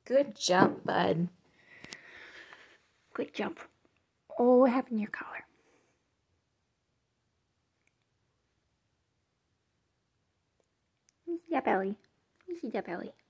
Good jump, bud. Good jump. Oh, what happened to your collar? You see that belly? You see that belly?